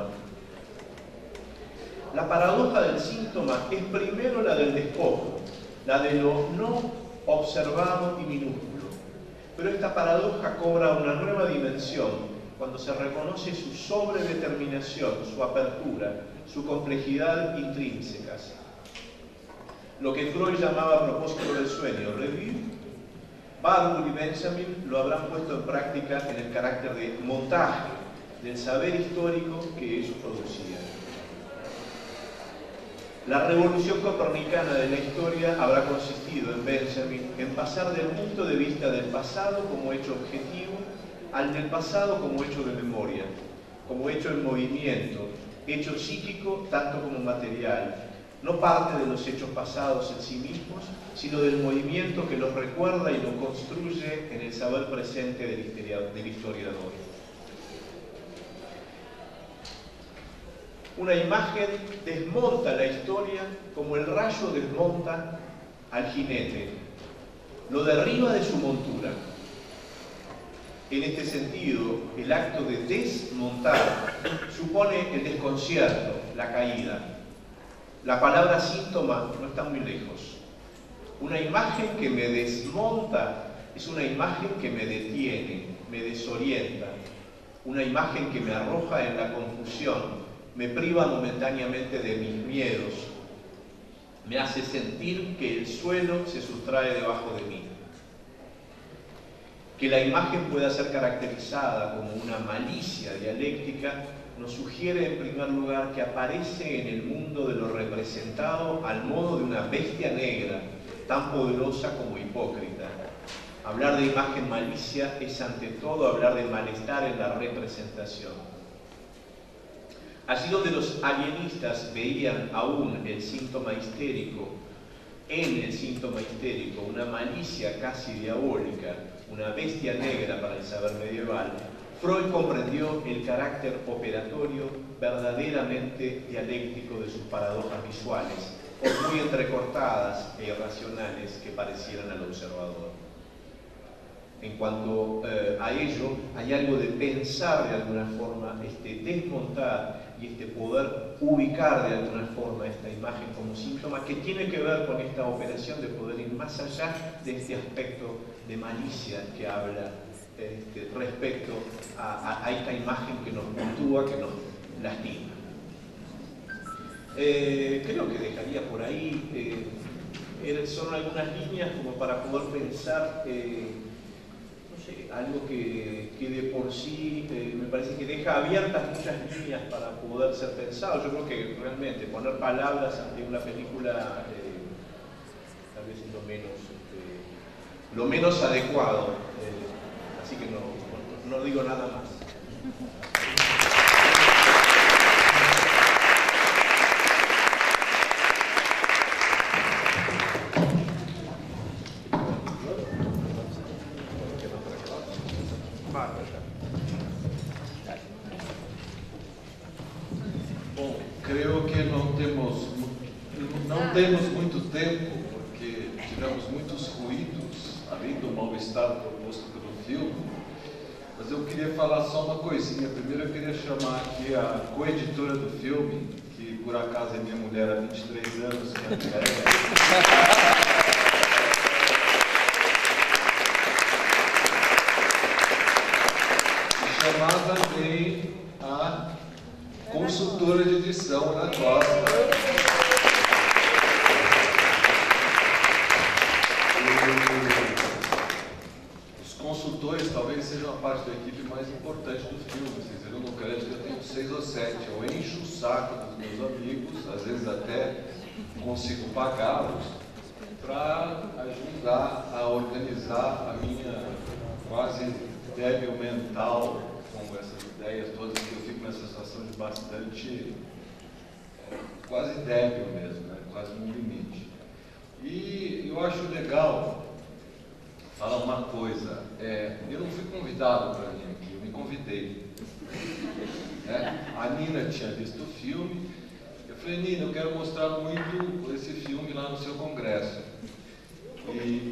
La paradoja del síntoma es primero la del despojo, la de lo no observado y minúsculo. Pero esta paradoja cobra una nueva dimensión cuando se reconoce su sobredeterminación, su apertura, su complejidad intrínsecas. Lo que Freud llamaba a propósito del sueño, revue, Barbour y Benjamin lo habrán puesto en práctica en el carácter de montaje del saber histórico que ellos producían. La revolución copernicana de la historia habrá consistido en Benjamin en pasar del punto de vista del pasado como hecho objetivo al del pasado como hecho de memoria, como hecho en movimiento, hecho psíquico tanto como material, no parte de los hechos pasados en sí mismos, sino del movimiento que los recuerda y los construye en el saber presente del historiador. Una imagen desmonta la historia como el rayo desmonta al jinete, lo derriba de su montura. En este sentido, el acto de desmontar supone el desconcierto, la caída. La palabra síntoma no está muy lejos. Una imagen que me desmonta es una imagen que me detiene, me desorienta. Una imagen que me arroja en la confusión, me priva momentáneamente de mis miedos, me hace sentir que el suelo se sustrae debajo de mí. Que la imagen pueda ser caracterizada como una malicia dialéctica nos sugiere en primer lugar que aparece en el mundo de lo representado al modo de una bestia negra, tan poderosa como hipócrita. Hablar de imagen malicia es ante todo hablar de malestar en la representación. Allí donde los alienistas veían aún el síntoma histérico, en el síntoma histérico, una malicia casi diabólica, una bestia negra para el saber medieval, Freud comprendió el carácter operatorio verdaderamente dialéctico de sus paradojas visuales, por muy entrecortadas e irracionales que parecieran al observador. En cuanto a ello, hay algo de pensar de alguna forma, desmontar y poder ubicar de alguna forma esta imagen como síntoma que tiene que ver con esta operación de poder ir más allá de este aspecto de malicia que habla respecto a esta imagen que nos puntúa, que nos lastima. Creo que dejaría por ahí, son algunas líneas como para poder pensar algo que de por sí me parece que deja abiertas muchas líneas para poder ser pensado. Yo creo que realmente poner palabras ante una película tal vez es lo menos adecuado, así que no digo nada más.
Bom, creio que não temos muito tempo, porque tivemos muitos ruídos, além do mal-estar proposto pelo filme, mas eu queria falar só uma coisinha. Primeiro eu queria chamar aqui a coeditora do filme, que por acaso é minha mulher há 23 anos, que é a Micaela. Chamar também a consultora de edição, Ana Costa. Os consultores talvez sejam a parte da equipe mais importante do filme. Vocês viram no crédito, eu tenho 6 ou 7. Eu encho o saco dos meus amigos, às vezes até consigo pagá-los, para ajudar a organizar a minha quase débil mental com essas ideias todas, que eu fico nessa situação de bastante, quase débil mesmo, né? Quase no limite. E eu acho legal falar uma coisa, eu não fui convidado para vir aqui, eu me convidei. Né? A Nina tinha visto o filme, eu falei, Nina, eu quero mostrar muito esse filme lá no seu congresso. E,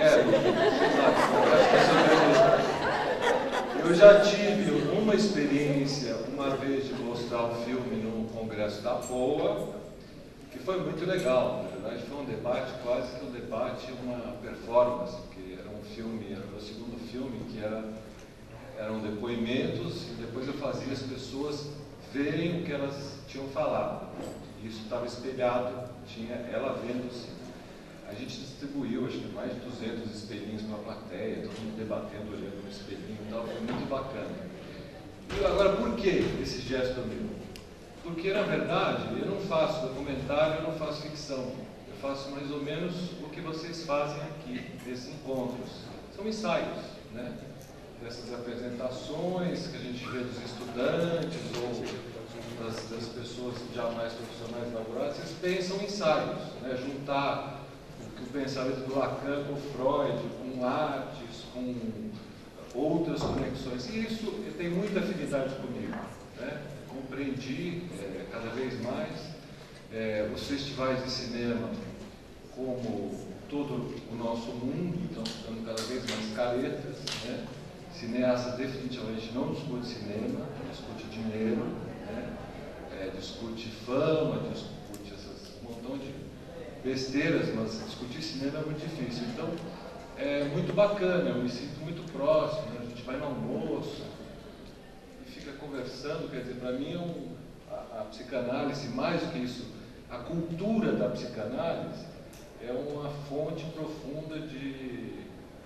eu já tive uma experiência, uma vez, de mostrar o filme no Congresso da POA, que foi muito legal. Na verdade, foi um debate, quase que um debate, uma performance, porque era um filme, era o segundo filme, que eram depoimentos, e depois eu fazia as pessoas verem o que elas tinham falado. E isso estava espelhado, tinha ela vendo-se. A gente distribuiu, acho que mais de 200 espelhinhos para a plateia, todo mundo debatendo, olhando no espelhinho e tal, foi muito bacana. E agora, por que esse gesto meu? Porque, na verdade, eu não faço documentário, eu não faço ficção. Eu faço mais ou menos o que vocês fazem aqui, nesses encontros. São ensaios, né? Dessas apresentações que a gente vê dos estudantes ou das pessoas já mais profissionais elaboradas, vocês pensam ensaios, né? Juntar o pensamento do Lacan com Freud, com artes, com outras conexões. E isso tem muita afinidade comigo, né? Compreendi cada vez mais os festivais de cinema como todo o nosso mundo, estão ficando cada vez mais caretas, né? Cineasta definitivamente não discute cinema, discute dinheiro, né? Discute fama, discute um montão de besteiras, mas discutir cinema é muito difícil. Então, é muito bacana, eu me sinto muito próximo, né? A gente vai no almoço e fica conversando, quer dizer, para mim a psicanálise, mais do que isso, a cultura da psicanálise é uma fonte profunda de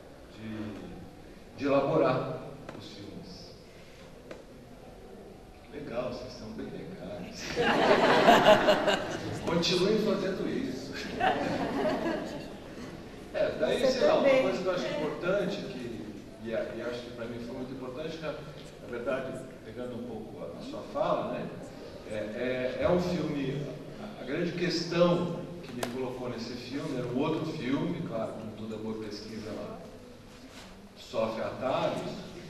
elaborar os filmes. Legal, vocês estão bem legais. Continuem fazendo isso. uma coisa que eu acho importante, e acho que para mim foi muito importante, que, na verdade, pegando um pouco a sua fala, né, é um filme, a grande questão que me colocou nesse filme era um outro filme, claro, como toda boa pesquisa lá, sofre atalhos,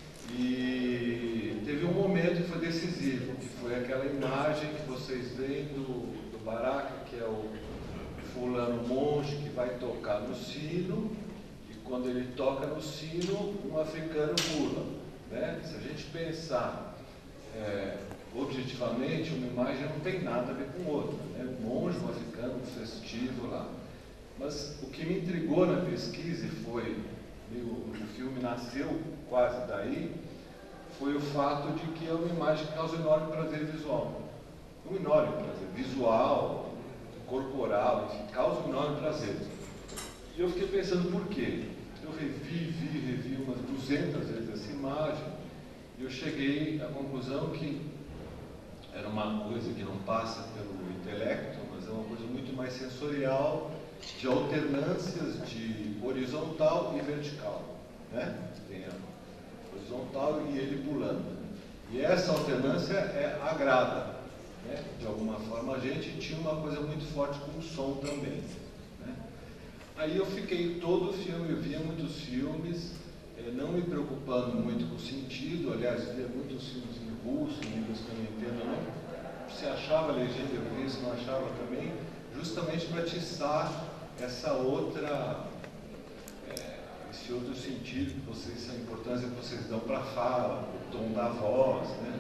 e teve um momento que foi decisivo, que foi aquela imagem que vocês veem do Baraka, que é o fulano monge que vai tocar no sino, e quando ele toca no sino, um africano pula, né? Se a gente pensar objetivamente, uma imagem não tem nada a ver com outra, né? Um monge, um africano, um festivo lá. Mas o que me intrigou na pesquisa, e foi, o filme nasceu quase daí, foi o fato de que é uma imagem que causa um enorme prazer visual. Um enorme prazer visual, corporal, enfim, causa um enorme prazer. E eu fiquei pensando por quê? Eu revi umas 200 vezes essa imagem, e eu cheguei à conclusão que era uma coisa que não passa pelo intelecto, mas é uma coisa muito mais sensorial, de alternâncias de horizontal e vertical, né? Tem a horizontal e ele pulando. E essa alternância agrada, né? De alguma forma a gente tinha uma coisa muito forte com o som também, né? Aí eu fiquei todo o filme, eu via muitos filmes, não me preocupando muito com o sentido, aliás, via muitos filmes em russo, línguas que eu não entendo, não. Se achava a legenda, eu via, se não achava também, justamente para atiçar essa outra, esse outro sentido que vocês, a importância que vocês dão para a fala, o tom da voz, né?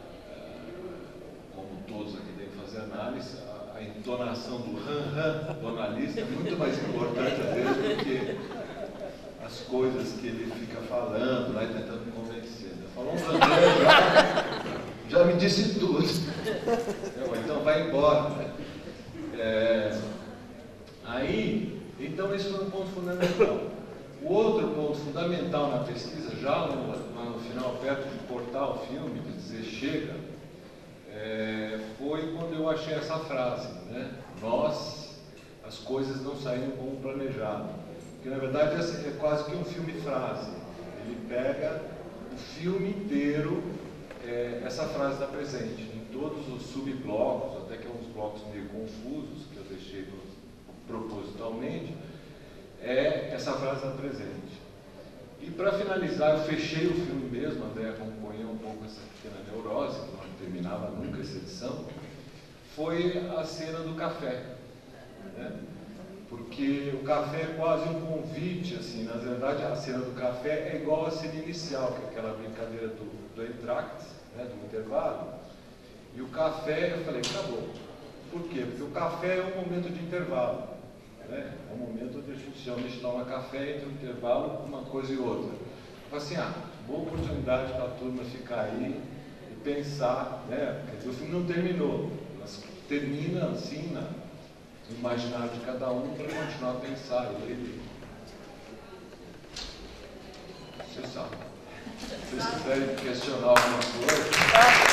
Como todos aqui devem fazer análise, a entonação do analista é muito mais importante às vezes do que as coisas que ele fica falando, lá, tentando convencer. Falou um já me disse tudo. Então vai embora, né? Aí, então esse foi um ponto fundamental. O outro ponto fundamental na pesquisa, já no final, perto de cortar o filme, de dizer chega, foi quando eu achei essa frase, né? As coisas não saíram como planejado. Porque na verdade é quase que um filme-frase. Ele pega o filme inteiro, essa frase está presente em todos os subblocos, até que uns blocos meio confusos, que eu deixei propositalmente, essa frase está presente. E para finalizar, eu fechei o filme mesmo, André acompanhou um pouco essa pequena neurose, que não terminava nunca essa edição, foi a cena do café, né? Porque o café é quase um convite, assim, na verdade a cena do café é igual à cena inicial, que é aquela brincadeira do entracte, né, do intervalo, e o café, eu falei, acabou. Por quê? Porque o café é um momento de intervalo, né? É um momento onde a gente toma café entre um intervalo, uma coisa e outra. Eu falei assim, boa oportunidade para a turma ficar aí e pensar, né? Quer dizer, o filme não terminou, mas termina assim, no imaginário de cada um para continuar a pensar. E ele... Você sabe. Se vocês quiserem questionar alguma coisa...